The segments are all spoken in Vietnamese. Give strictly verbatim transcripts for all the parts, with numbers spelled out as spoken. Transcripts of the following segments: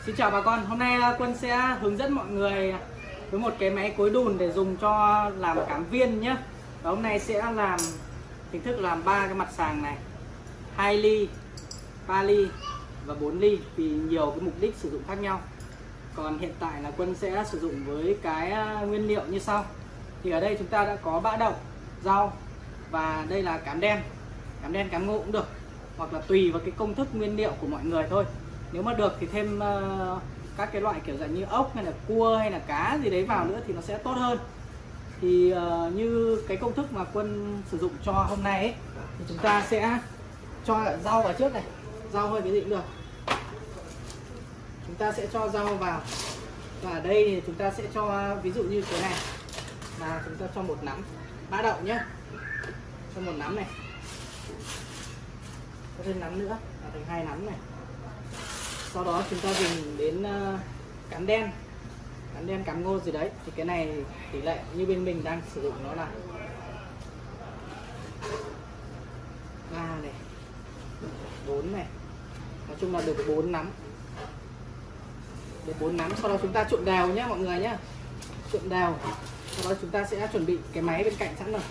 Xin chào bà con, hôm nay Quân sẽ hướng dẫn mọi người với một cái máy cối đùn để dùng cho làm cám viên nhé. Và hôm nay sẽ làm hình thức làm ba cái mặt sàng này, hai ly, ba ly và bốn ly, vì nhiều cái mục đích sử dụng khác nhau. Còn hiện tại là Quân sẽ sử dụng với cái nguyên liệu như sau. Thì ở đây chúng ta đã có bã đậu, rau và đây là cám đen. Cám đen, cám ngô cũng được, hoặc là tùy vào cái công thức nguyên liệu của mọi người thôi. Nếu mà được thì thêm uh, các cái loại kiểu dạng như ốc hay là cua hay là cá gì đấy vào nữa thì nó sẽ tốt hơn. Thì uh, như cái công thức mà Quân sử dụng cho hôm nay ấy, thì chúng ta sẽ cho rau vào trước này. Rau hơi cái gì cũng được. Chúng ta sẽ cho rau vào. Và ở đây thì chúng ta sẽ cho ví dụ như cái này là chúng ta cho một nắm bã đậu nhé. Cho một nắm này. Cho thêm nắm nữa là thành hai nắm này. Sau đó chúng ta dùng đến uh, cám đen, cám đen, cám ngô gì đấy. Thì cái này tỷ lệ như bên mình đang sử dụng nó là ba này, bốn này. Nói chung là được bốn nắm. Được bốn nắm. Sau đó chúng ta trộn đều nhé mọi người nhé. Trộn đều. Sau đó chúng ta sẽ chuẩn bị cái máy bên cạnh sẵn rồi.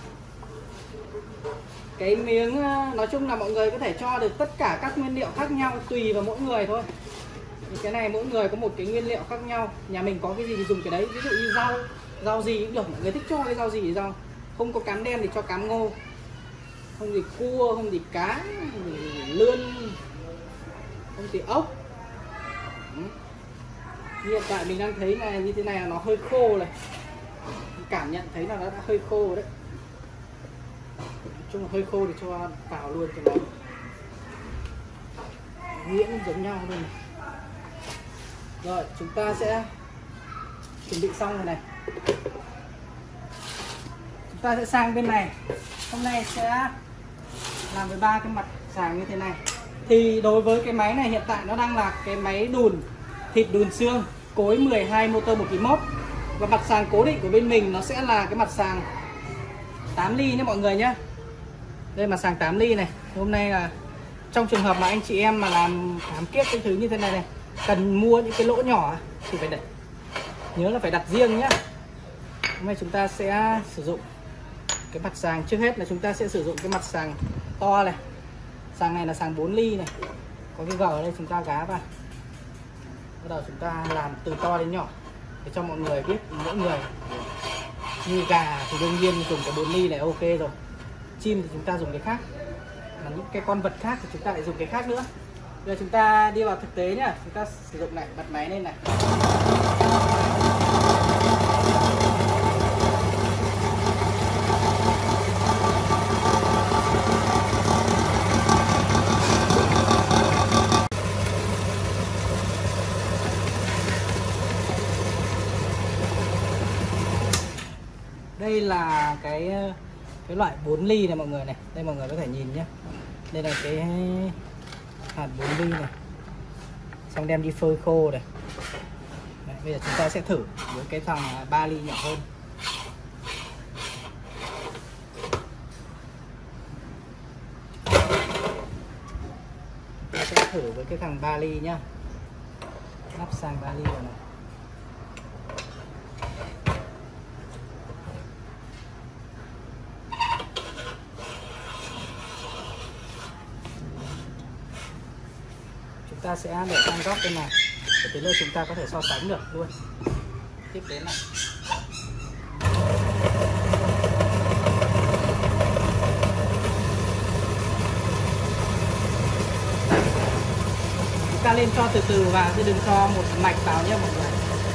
Cái miếng nói chung là mọi người có thể cho được tất cả các nguyên liệu khác nhau, tùy vào mỗi người thôi. Thì cái này mỗi người có một cái nguyên liệu khác nhau. Nhà mình có cái gì thì dùng cái đấy. Ví dụ như rau, rau gì cũng được. Mọi người thích cho cái rau gì thì rau. Không có cám đen thì cho cám ngô. Không gì cua, không gì cá, không gì lươn, không gì ốc. Hiện tại mình đang thấy là như thế này là nó hơi khô này. Cảm nhận thấy là nó đã hơi khô đấy. Chung là hơi khô thì cho vào luôn cho nó nhuyễn giống nhau luôn. Rồi chúng ta sẽ chuẩn bị xong rồi này. Chúng ta sẽ sang bên này. Hôm nay sẽ làm với ba cái mặt sàng như thế này. Thì đối với cái máy này hiện tại nó đang là cái máy đùn thịt đùn xương cối mười hai motor một ki lô mốt. Và mặt sàng cố định của bên mình nó sẽ là cái mặt sàng tám ly nhé mọi người nhé. Đây là sàng tám ly này. Hôm nay là trong trường hợp mà anh chị em mà làm khám kiếp cái thứ như thế này này, cần mua những cái lỗ nhỏ thì phải để nhớ là phải đặt riêng nhé. Hôm nay chúng ta sẽ sử dụng cái mặt sàng, trước hết là chúng ta sẽ sử dụng cái mặt sàng to này. Sàng này là sàng bốn ly này. Có cái gờ ở đây chúng ta gá vào. Bắt đầu chúng ta làm từ to đến nhỏ để cho mọi người biết mỗi người. Như gà thì đương nhiên dùng cái bốn ly này ok rồi. Chim thì chúng ta dùng cái khác. Mà những cái con vật khác thì chúng ta lại dùng cái khác nữa. Bây giờ chúng ta đi vào thực tế nhá. Chúng ta sử dụng này, bật máy lên này. Đây là cái cái loại bốn ly này mọi người này. Đây mọi người có thể nhìn nhé. Đây là cái hạt bốn ly này. Xong đem đi phơi khô này. Đấy, bây giờ chúng ta sẽ thử với cái thằng ba ly nhỏ hơn. Chúng ta sẽ thử với cái thằng ba ly nhá. Lắp sang ba ly vào này. Chúng ta sẽ để sang góc bên này để tới nơi chúng ta có thể so sánh được luôn. Tiếp đến này. Chúng ta lên cho từ từ vào chứ đừng cho một mạch vào nhé mọi người.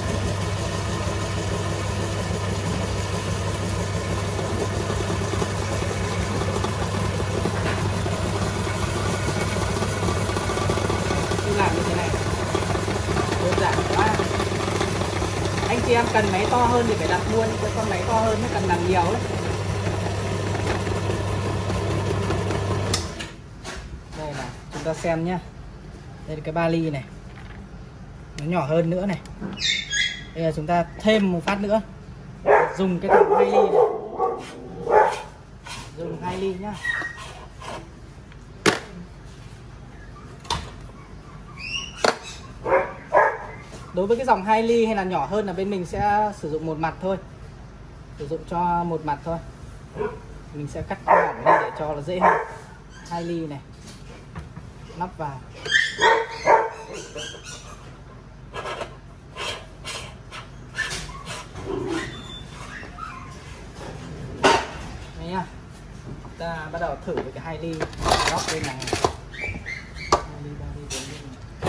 Làm như thế này đơn giản quá. Anh chị em cần máy to hơn thì phải đặt mua những cái con máy to hơn, mới cần làm nhiều đấy. Đây là chúng ta xem nhá. Đây là cái ba ly này, nó nhỏ hơn nữa này. Bây giờ chúng ta thêm một phát nữa, dùng cái thằng hai ly này, dùng hai ly nhá. đối với cái dòng hai ly hay là nhỏ hơn là bên mình sẽ sử dụng một mặt thôi, sử dụng cho một mặt thôi. Mình sẽ cắt mỏng đi để cho nó dễ hơn. Hai ly này lắp vào. Đấy nhá. Ta bắt đầu thử với cái hai ly góc bên này. hai ly, ba ly, bốn ly.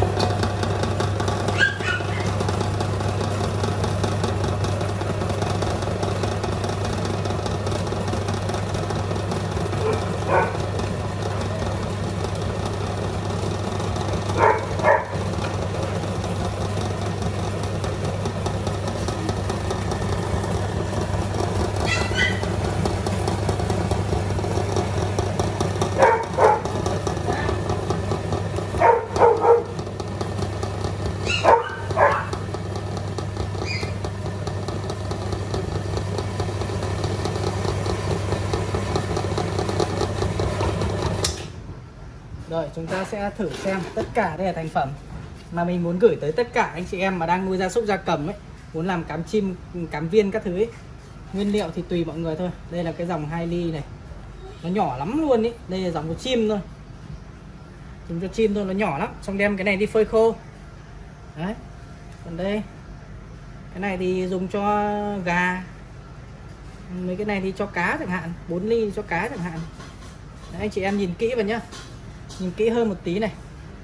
Rồi chúng ta sẽ thử xem tất cả đây là thành phẩm mà mình muốn gửi tới tất cả anh chị em mà đang nuôi gia súc gia cầm ấy, muốn làm cám chim, cám viên các thứ ấy. Nguyên liệu thì tùy mọi người thôi. Đây là cái dòng hai ly này, nó nhỏ lắm luôn ý. Đây là dòng của chim thôi, dùng cho chim thôi, nó nhỏ lắm. Xong đem cái này đi phơi khô. Đấy. Còn đây cái này thì dùng cho gà, mấy cái này thì cho cá chẳng hạn, bốn ly cho cá chẳng hạn. Đấy, anh chị em nhìn kỹ vào nhá, nhìn kỹ hơn một tí này,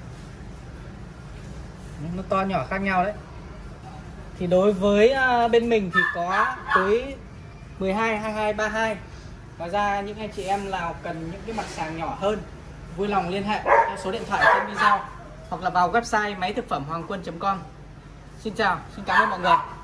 nó to nhỏ khác nhau đấy. Thì đối với uh, bên mình thì có tới mười hai, hai mươi hai, ba mươi hai. Ngoài ra những anh chị em nào cần những cái mặt sàng nhỏ hơn, vui lòng liên hệ theo số điện thoại trên video hoặc là vào website máy thực phẩm hoàng quân chấm com. Xin chào, xin cảm ơn mọi người.